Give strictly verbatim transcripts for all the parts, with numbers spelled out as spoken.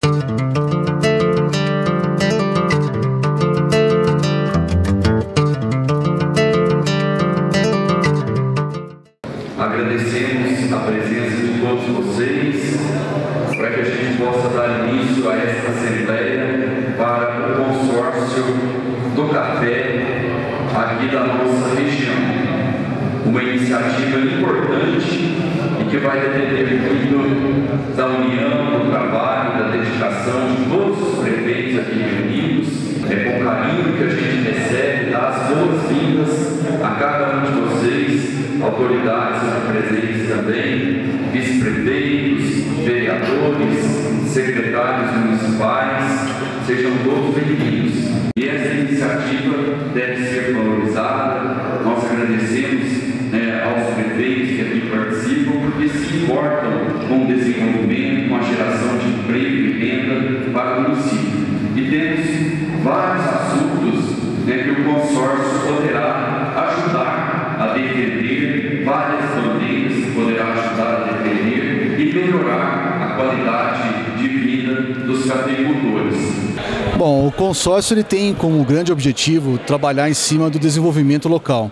Agradecemos a presença de todos vocês para que a gente possa dar início a esta assembleia para o consórcio do café aqui da nossa região. Uma iniciativa importante e que vai depender muito da união, do trabalho, da dedicação de todos os prefeitos aqui reunidos. É com carinho que a gente recebe, dá as boas-vindas a cada um de vocês, autoridades presentes também, vice-prefeitos, vereadores, secretários municipais, sejam todos bem-vindos. E essa iniciativa deve ser valorizada. Nós agradecemos né, aos prefeitos que aqui participam, porque se importam com o desenvolvimento, com a geração de emprego e renda para o município. E temos vários assuntos né, que o consórcio poderá ajudar a defender, várias bandeiras que poderá ajudar a defender e melhorar a qualidade de vida dos cafeicultores. Bom, o consórcio ele tem como grande objetivo trabalhar em cima do desenvolvimento local.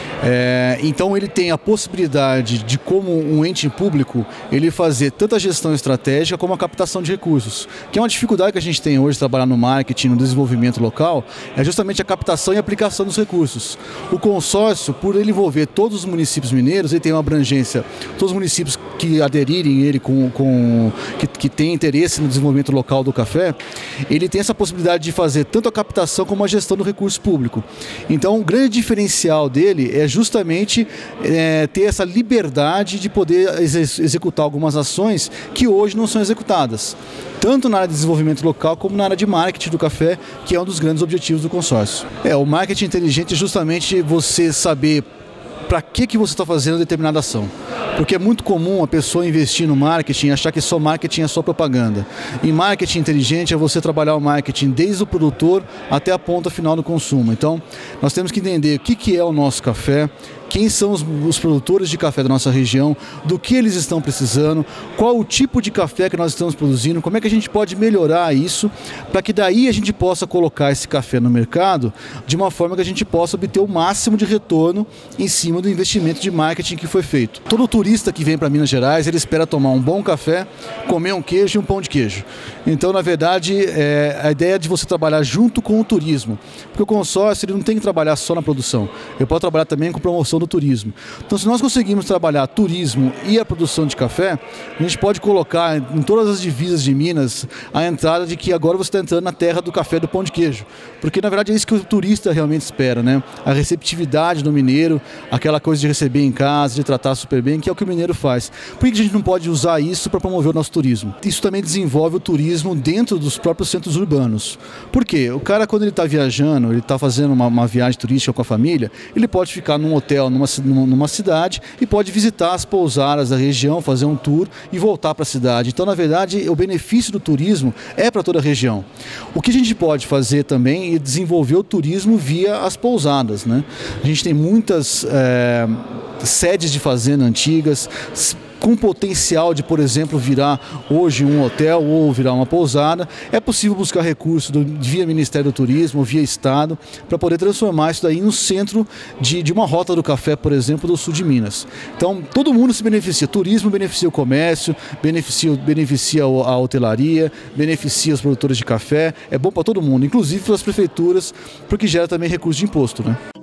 É, então ele tem a possibilidade de, como um ente público, ele fazer tanto a gestão estratégica como a captação de recursos, que é uma dificuldade que a gente tem hoje trabalhar no marketing, no desenvolvimento local, é justamente a captação e aplicação dos recursos. O consórcio, por ele envolver todos os municípios mineiros, ele tem uma abrangência, todos os municípios que aderirem ele com, com que, que tem interesse no desenvolvimento local do café, ele tem essa possibilidade de fazer tanto a captação como a gestão do recurso público. Então, o grande diferencial dele é justamente é, ter essa liberdade de poder ex executar algumas ações que hoje não são executadas, tanto na área de desenvolvimento local como na área de marketing do café, que é um dos grandes objetivos do consórcio. É, o marketing inteligente é justamente você saber para que, que você está fazendo determinada ação. Porque é muito comum a pessoa investir no marketing e achar que só marketing é só propaganda. E marketing inteligente é você trabalhar o marketing desde o produtor até a ponta final do consumo. Então, nós temos que entender o que, que é o nosso café, quem são os, os produtores de café da nossa região, do que eles estão precisando, qual o tipo de café que nós estamos produzindo, como é que a gente pode melhorar isso, para que daí a gente possa colocar esse café no mercado de uma forma que a gente possa obter o máximo de retorno em cima do investimento de marketing que foi feito. Todo turista que vem para Minas Gerais, ele espera tomar um bom café, comer um queijo e um pão de queijo. Então, na verdade, é, a ideia é de você trabalhar junto com o turismo, porque o consórcio ele não tem que trabalhar só na produção, ele pode trabalhar também com promoção do turismo. Então, se nós conseguimos trabalhar turismo e a produção de café, a gente pode colocar em todas as divisas de Minas a entrada de que agora você está entrando na terra do café e do pão de queijo, porque na verdade é isso que o turista realmente espera, né? A receptividade do mineiro, aquela coisa de receber em casa, de tratar super bem, que é o que o mineiro faz. Por que a gente não pode usar isso para promover o nosso turismo? Isso também desenvolve o turismo dentro dos próprios centros urbanos. Por quê? O cara, quando ele está viajando, ele está fazendo uma, uma viagem turística com a família, ele pode ficar num hotel, numa, numa cidade e pode visitar as pousadas da região, fazer um tour e voltar para a cidade. Então, na verdade, o benefício do turismo é para toda a região. O que a gente pode fazer também é desenvolver o turismo via as pousadas, né? A gente tem muitas é, sedes de fazenda antigas, com potencial de, por exemplo, virar hoje um hotel ou virar uma pousada. É possível buscar recursos do, via Ministério do Turismo, via Estado, para poder transformar isso daí no centro de, de uma rota do café, por exemplo, do sul de Minas. Então, todo mundo se beneficia. Turismo beneficia o comércio, beneficia, beneficia a hotelaria, beneficia os produtores de café. É bom para todo mundo, inclusive para as prefeituras, porque gera também recurso de imposto, né?